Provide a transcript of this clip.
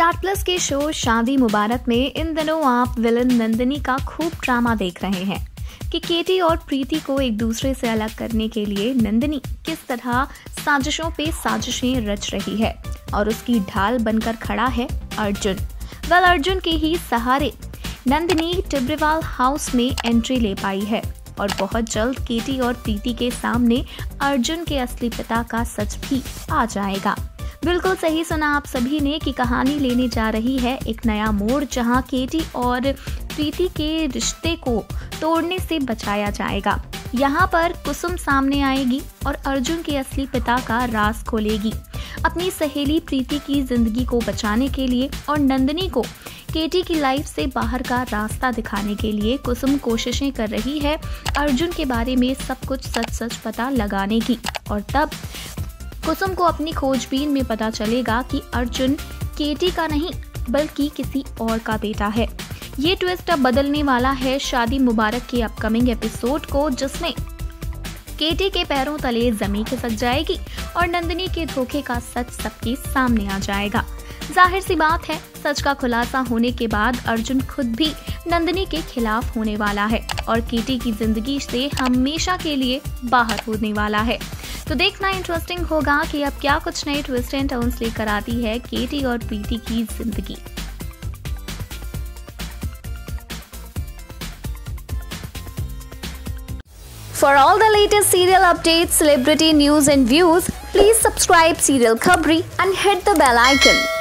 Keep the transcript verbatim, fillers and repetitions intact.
Star plus के show शादी मुबारक में इन दिनों आप विलन नंदिनी का खूब ड्रामा देख रहे हैं कि केटी और प्रीति को एक दूसरे से अलग करने के लिए नंदिनी किस तरह साजिशों पे साजिशें रच रही है और उसकी ढाल बनकर खड़ा है अर्जुन। वेल अर्जुन के ही सहारे नंदिनी टिब्रेवाल हाउस में एंट्री ले पाई है और बहुत जल्द केटी और प्रीति के सामने अर्जुन के असली पिता का सच भी आ जाएगा। बिल्कुल सही सुना आप सभी ने कि कहानी लेने जा रही है एक नया मोड़, जहां केटी और प्रीति के रिश्ते को तोड़ने से बचाया जाएगा। यहाँ पर कुसुम सामने आएगी और अर्जुन के असली पिता का राज खोलेगी। अपनी सहेली प्रीति की जिंदगी को बचाने के लिए और नंदिनी को केटी की लाइफ से बाहर का रास्ता दिखाने के लिए कुसुम कोशिशें कर रही है अर्जुन के बारे में सब कुछ सच सच पता लगाने की। और तब कुसुम को अपनी खोजबीन में पता चलेगा कि अर्जुन केटी का नहीं बल्कि किसी और का बेटा है। ये ट्विस्ट अब बदलने वाला है शादी मुबारक के अपकमिंग एपिसोड को, जिसमें केटी के पैरों तले जमीन खिसक जाएगी और नंदिनी के धोखे का सच सबके सामने आ जाएगा। जाहिर सी बात है, सच का खुलासा होने के बाद अर्जुन खुद भी नंदिनी के खिलाफ होने वाला है और केटी की जिंदगी से हमेशा के लिए बाहर होने वाला है। तो देखना इंटरेस्टिंग होगा कि अब क्या कुछ नए ट्विस्ट एंड टर्न्स लेकर आती है केटी और प्रीति की जिंदगी। For all the latest serial updates, celebrity news and views, please subscribe Serial Khabri and hit the bell icon.